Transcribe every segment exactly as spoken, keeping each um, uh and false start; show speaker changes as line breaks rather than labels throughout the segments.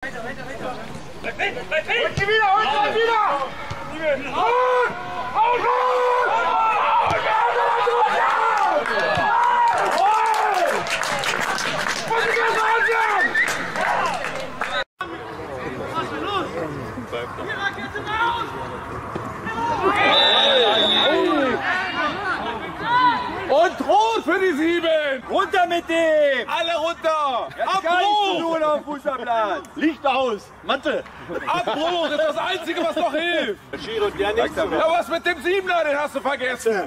Und die wieder, und die wieder! Haut! Haut!
Und rot für die Sieben!
Runter mit dem!
Alle runter!
Abbruch! Auf dem Fußballplatz!
Licht aus! Mantel! Abbruch ist das Einzige, was noch hilft!
Schiri und der nichts zu machen.
Ja, was mit dem Siebener, den hast du vergessen!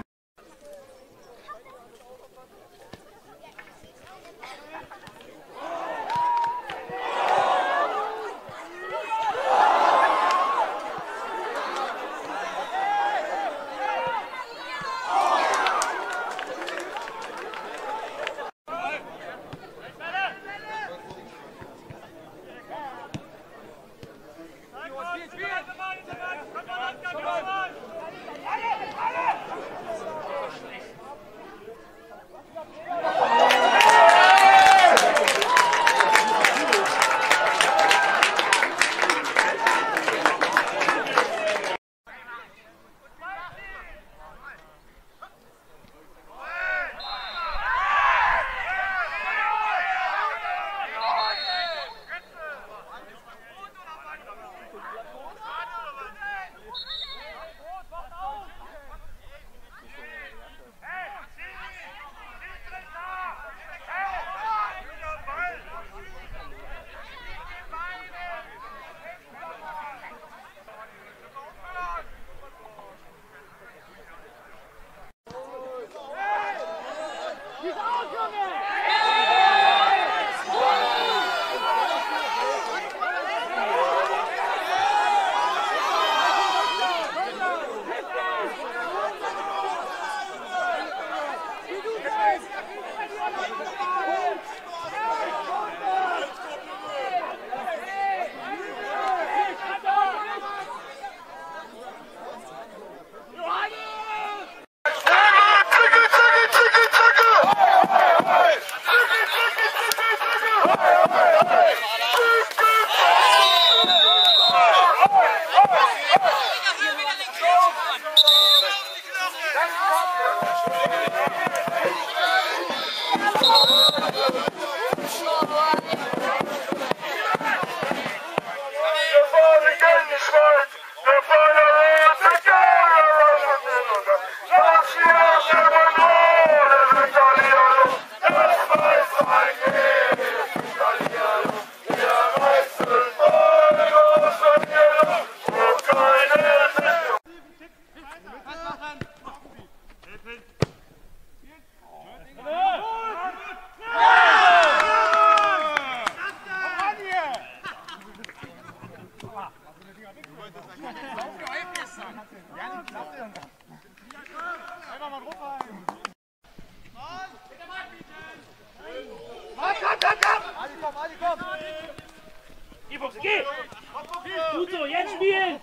Gut so, jetzt spielen!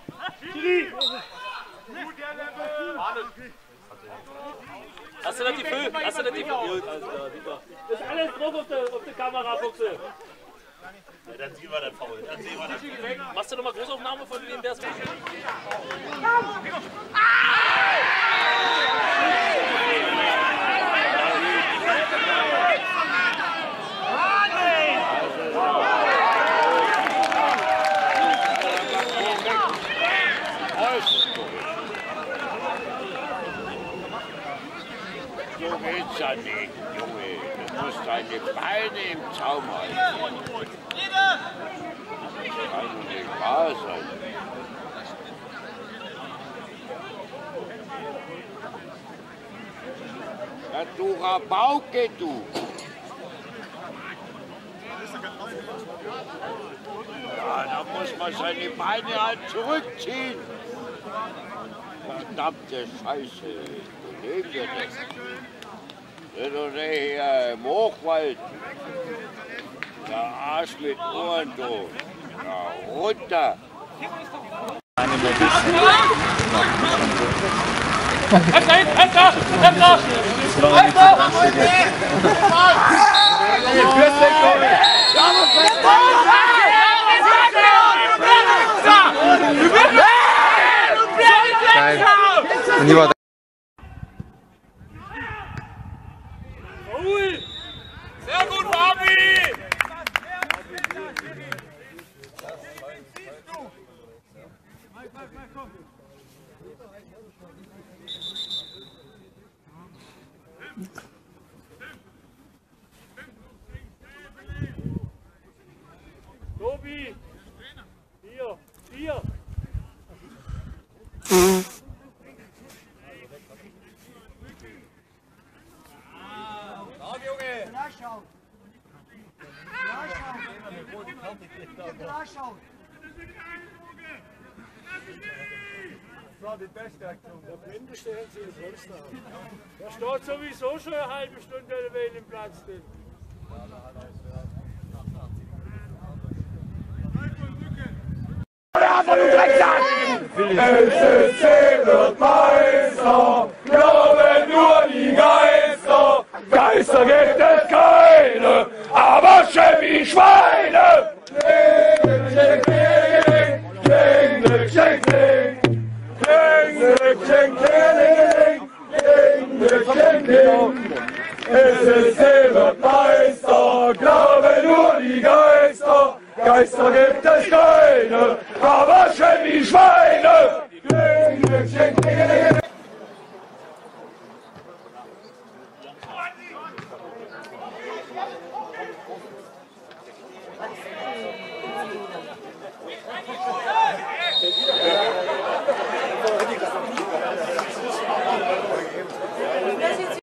Hast du das die Fülle? Hast du das die Fülle?
Das ist alles Druck auf der, auf der Kamera, Fuchse.
Ja, dann sehen wir das faul. Dann sehen wir das. Machst du nochmal Großaufnahme von wem der ist?
So geht's ja nicht, Junge. Du musst deine Beine im Zaum halten. Das kann doch nicht wahr sein. Ja, du Rabauke, du. Ja, da muss man seine Beine halt zurückziehen. Verdammte Scheiße, wo leben wir denn? Das ist doch nicht hier im Hochwald. Der Arsch mit Ohren, du. Ja, runter.
Bleib da hinten, bleib da! Bleib da! Bleib da! Bleib da!
Und hier war
Sehr gut, Fabi!
Tobi! Hier! Hier!
Das war die beste Aktion.
Der Blinde stellt sich sonst auf. Der steht sowieso schon eine halbe Stunde allein im Platz drin.
S S C wird Meister, glauben nur die Geister. Geister gibt es keine, aber Chevy Schweine. Kling, kling, kling, kling, kling, kling, kling, kling. S S C wird Meister, glauben nur die Geister. Geister gibt es keine, aber Chevy Schweine. Kling, kling, kling, kling.
Das ist